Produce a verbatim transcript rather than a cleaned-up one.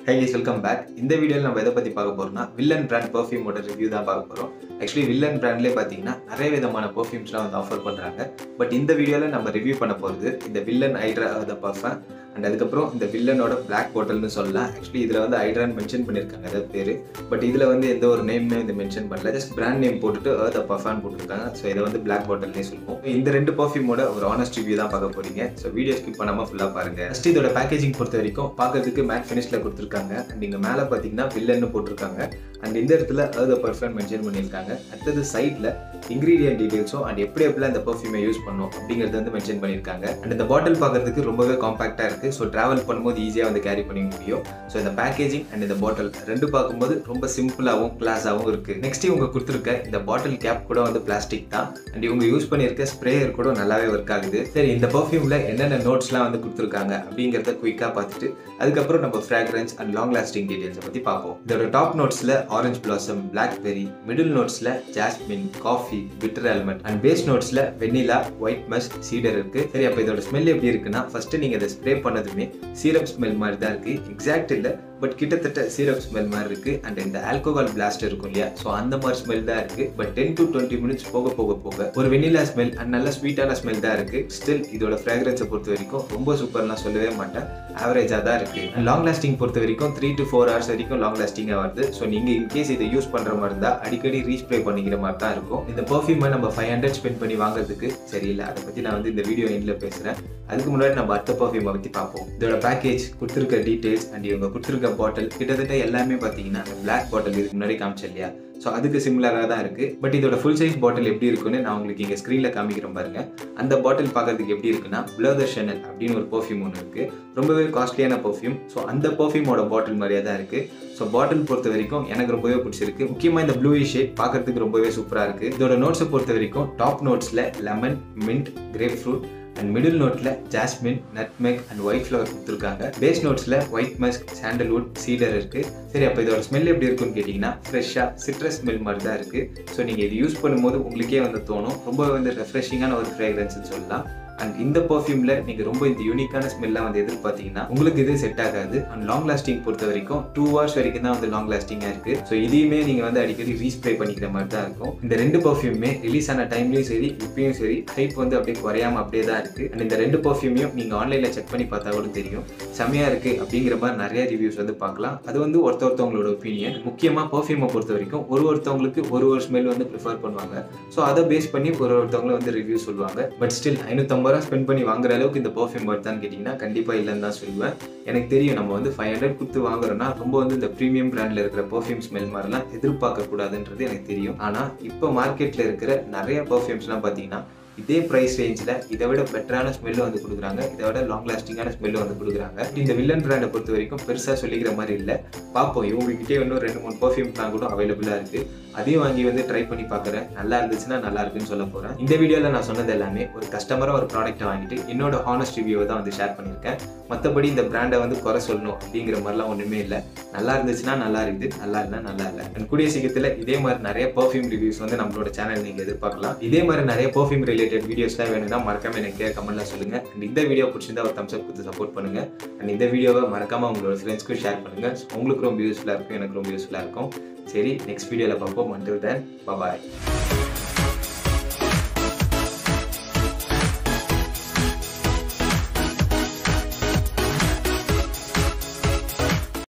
Hey guys, welcome back. In this video, we will talk about Villan brand perfume review. Actually, Villan brand le pathina nare vidhamana perfumes la offer பண்றாங்க. But in the video la நம்ம review பண்ண போறது இந்த Villan Hydra the perfume and அதுக்கப்புறம் இந்த Villan ஓட black bottle னு சொல்லலாம். Actually இதுல வந்து Hydra மென்ஷன் பண்ணிருக்காங்க அத பேரு. But இதுல வந்து எந்த ஒரு நேம்மே இந்த மென்ஷன் பண்ணல. Just brand name போட்டுட்டு the perfume போட்டுருக்காங்க. So இத வந்து black bottle னே சொல்லுவோம். இந்த ரெண்டு perfume ஓட ஒரு honest review தான் பார்க்க போறீங்க. So video skip பண்ணாம ஃபுல்லா பாருங்க. First இதோட packaging பொறுத்த வரைக்கும் பார்க்கிறதுக்கு matte finishல கொடுத்திருக்காங்க. And இங்க மேல பாத்தீங்கன்னா Villan னு போட்டுருக்காங்க. And இந்த இடத்துல the perfume மென்ஷன் பண்ணிருக்காங்க. அடுத்து சைடுல ingredient details and எப்படி எப்படிலாம் இந்த perfume யூஸ் பண்ணனும் அப்படிங்கறது வந்து மென்ஷன் பண்ணிருக்காங்க. And இந்த பாட்டில் பார்க்கிறதுக்கு ரொம்பவே காம்பாக்ட்டா இருக்கு. So travel பண்ணும்போது ஈஸியா வந்து கேரி பண்ண முடியும். So இந்த பேக்கேஜிங் and இந்த பாட்டில் ரெண்டு பாக்கும்போது ரொம்ப சிம்பிளாவும் கிளாஸாவும் இருக்கு. நெக்ஸ்ட் இவங்க கொடுத்திருக்க இந்த பாட்டில் கேப் கூட வந்து பிளாஸ்டிக் தான். And இவங்க யூஸ் பண்ணிருக்க ஸ்ப்ரேயர் கூட நல்லாவே வர்க் ஆகுது. சரி இந்த perfumeல என்னென்ன நோட்ஸ்லாம் வந்து கொடுத்திருக்காங்க அப்படிங்கறத குயிக்கா பார்த்துட்டு அதுக்கு அப்புறம் நம்ம fragrance and long lasting details பத்தி பாப்போம். இதோட டாப் நோட்ஸ்ல orange blossom, blackberry, middle நோட்ஸ்ல jasmine, coffee, bitter element and base நோட்ஸ்ல vanilla, white musk, cedar இருக்கு. சரி அப்ப இதோட ஸ்மெல் எப்படி இருக்குன்னா ஃபர்ஸ்ட் நீங்க இத ஸ்ப்ரே பண்ணதுமே சீரப் ஸ்மெல் மாதிரி தான் இருக்கு. எக்ஸாக்ட் இல்ல பட் கிட்டத்தட்ட சீரப் ஸ்மெல் மாதிரி இருக்கு. அண்ட் இந்த ஆல்கஹால் பிளாஸ்ட் இருக்கும் இல்லையா சோ அந்த மாதிரி ஸ்மெல் தான் இருக்கு. But ten to twenty minutes போக போக போக ஒரு வெனிலா ஸ்மெல் அண்ட் நல்ல ஸ்வீட்டான ஸ்மெல் தான் இருக்கு. ஸ்டில் இதோட ஃப்ராக்ரன்ஸை பொறுத்த வரைக்கும் ரொம்ப சூப்பர்லாம் சொல்லவே மாட்டேன், ஆவரேஜா தான் இருக்கு. லாங் லாஸ்டிங் பொறுத்த வரைக்கும் த்ரீ டு ஃபோர் ஹவர்ஸ் வரைக்கும் லாங் லாஸ்டிங்கா வருது. ஸோ நீங்க இன்கேஸ் இதை யூஸ் பண்ற மாதிரி இருந்தா அடிக்கடி ரீஸ்ப்ரே பண்ணிக்கிற மாதிரி தான் இருக்கும். இந்த பெர்ஃப்யூமை நம்ம ஃபைவ் ஹண்ட்ரட் ஸ்பெண்ட் பண்ணி வாங்குறதுக்கு சரியில்லை. அதை பத்தி நான் வந்து இந்த வீடியோ எண்ட்ல பேசுறேன். அதுக்கு முன்னாடி நம்ம அடுத்த பெர்ஃப்யூமை பத்தி பார்ப்போம். இதோட பேக்கேஜ், கொடுத்திருக்க டீடைல்ஸ் அண்ட் இவங்க கொடுத்திருக்க பாட்டில் கிட்டத்தட்ட எல்லாமே பாத்தீங்கன்னா பிளாக் பாட்டில் இதுக்கு முன்னாடி காமிச்சேன் இல்லையா ஸோ அதுக்கு சிமிலராக தான் இருக்கு. பட் இதோட ஃபுல் சைஸ் பாட்டில் எப்படி இருக்குன்னு நான் உங்களுக்கு இங்கே ஸ்க்ரீன்ல காமிக்கிறேன் பாருங்க. அந்த பாட்டில் பார்க்கறதுக்கு எப்படி இருக்குன்னா Bleu de Chanel அப்படின்னு ஒரு பெர்ஃப்யூம் ஒன்று இருக்கு. ரொம்பவே காஸ்ட்லியான பெர்ஃப்யூம். ஸோ அந்த பெர்ஃப்யூமோட பாட்டில் மாதிரியே தான் இருக்கு. ஸோ பாட்டில் பொறுத்த வரைக்கும் எனக்கு ரொம்பவே பிடிச்சிருக்கு. முக்கியமாக இந்த ப்ளூ ஷேட் பார்க்கறதுக்கு ரொம்பவே சூப்பராக இருக்கு. இதோட நோட்ஸை பொறுத்த வரைக்கும் டாப் நோட்ஸ்ல lemon, mint, grapefruit and middle நோட்ல jasmine, nutmeg and white flower கொடுத்துருக்காங்க. பேஸ் நோட்ஸ்ல ஒயிட் மஸ்க், சாண்டல்வுட், சீடர் இருக்கு. சரி அப்போ இதோட ஸ்மெல் எப்படி இருக்குன்னு கேட்டிங்கன்னா ஃப்ரெஷ்ஷாக சிட்ரஸ் ஸ்மெல் மாதிரி தான் இருக்கு. ஸோ நீங்கள் இது யூஸ் பண்ணும்போது உங்களுக்கே வந்து தோணும் ரொம்ப வந்து ரெஃப்ரெஷிங்கான ஒரு ஃப்ரேக்ரன்ஸ்னு சொல்லலாம். அண்ட் இந்த பெர்ஃப்யூம்ல நீங்க ரொம்ப இந்த யூனிக்கான ஸ்மெல்லாம் வந்து எதிர்பார்த்தீங்கன்னா உங்களுக்கு இது செட் ஆகாது. அண்ட் லாங் லாஸ்டிங் பொறுத்த வரைக்கும் டூ ஹவர்ஸ் வரைக்கும் தான் வந்து லாங் லாஸ்டிங்கா இருக்கு. ஸோ இதையுமே நீங்க வந்து அடிக்கடி ரீஸ்ப்ரே பண்ணிக்கிற மாதிரி தான் இருக்கும். இந்த ரெண்டு பெர்ஃப்யூமே ரிலீஸ் ஆன டைம்லயும் சரி இப்பயும் சரி ஹைப் வந்து அப்படியே குறையாம அப்படியே தான் இருக்கு. அண்ட் இந்த ரெண்டு பெர்ஃப்யூமையும் நீங்க ஆன்லைன்ல செக் பண்ணி பார்த்தா கூட தெரியும் செமையா இருக்கு அப்படிங்கிற மாதிரி நிறைய ரிவ்யூஸ் வந்து பார்க்கலாம். அது வந்து ஒருத்த ஒருத்தவங்களோட ஒப்பீனியன். முக்கியமா பெர்ஃப்யூமை பொறுத்த வரைக்கும் ஒரு ஒருத்தவங்களுக்கு ஒரு ஒரு ஸ்மெல் வந்து ப்ரிஃபர் பண்ணுவாங்க. ஸோ அதை பேஸ் பண்ணி ஒரு ஒருத்தவங்களும் வந்து ரிவ்யூ சொல்லுவாங்க. பட் ஸ்டில் ஐநூத்தி ஸ்பெண்ட் பண்ணி வாங்குற அளவுக்கு இந்த பெர்ஃப்யூம் வருதான்னு கேட்டீங்கன்னா கண்டிப்பா இல்லைன்னு தான் சொல்லுவேன். எனக்கு தெரியும் நம்ம வந்து ஃபைவ் ஹண்ட்ரட் கொடுத்து வாங்குறோம்னா ரொம்ப வந்து இந்த ப்ரீமியம் பிராண்ட்ல இருக்கிற பெர்ஃப்யூம் ஸ்மெல் மாதிரிலாம் எதிர்பார்க்க கூடாதுன்றது எனக்கு தெரியும். ஆனா இப்போ மார்க்கெட்ல இருக்கிற நிறைய பெர்ஃப்யூம்ஸ்லாம் பாத்தீங்கன்னா இதே பிரைஸ் ரேஞ்சில் இதை விட பெட்டரான ஸ்மெல் வந்து கொடுக்குறாங்க, இதை விட லாங் லாஸ்டிங்கான ஸ்மெல் வந்து கொடுக்குறாங்க. இந்த வில்லன் பிராண்டை பொறுத்த வரைக்கும் பெருசாக சொல்லிக்கிற மாதிரி இல்லை. பார்ப்போம், இவங்ககிட்டே இன்னும் ரெண்டு மூணு பெர்ஃப்யூம்லாம் கூட அவைலபிளாக இருக்கு. அதையும் வாங்கி வந்து ட்ரை பண்ணி பார்க்குறேன். நல்லா இருந்துச்சுன்னா நல்லா இருக்குன்னு சொல்ல போகிறேன். இந்த வீடியோவில் நான் சொன்னது எல்லாமே ஒரு கஸ்டமராக ஒரு ப்ராடக்ட்டை வாங்கிட்டு என்னோட ஹானஸ்ட் ரிவ்யூவை தான் வந்து ஷேர் பண்ணியிருக்கேன். மற்றபடி இந்த பிராண்டை வந்து குறை சொல்லணும் அப்படிங்கிற மாதிரிலாம் ஒன்றுமே இல்லை. நல்லா இருந்துச்சுன்னா நல்லா இருக்குது, நல்லா இல்லை நல்லா இல்லை. அண்ட் கூடிய சீக்கிரத்தில் இதே மாதிரி நிறைய பெர்ஃப்யூம் ரிவ்யூஸ் வந்து நம்மளோட சேனல் நீங்கள் எதிர்பார்க்கலாம். இதே மாதிரி நிறைய பெர்ஃப்யூம் ரிலேட்டட் வீடியோஸ்லாம் வேணும்னா மறக்காம எனக்கு கமெண்ட்ல சொல்லுங்க. அண்ட் இந்த வீடியோ பிடிச்சிருந்தா ஒரு தம்ஸ் அப் கொடுத்து சப்போர்ட் பண்ணுங்க. அண்ட் இந்த வீடியோவை மறக்காம உங்களோட ஃப்ரெண்ட்ஸ்க்கும் ஷேர் பண்ணுங்க. உங்களுக்கு ரொம்ப யூஸ்ஃபுல்லாக இருக்கும், எனக்கு ரொம்ப யூஸ்ஃபுல்லாக இருக்கும். சரி, நெக்ஸ்ட் வீடியோவில் பார்ப்போம். until then, bye bye.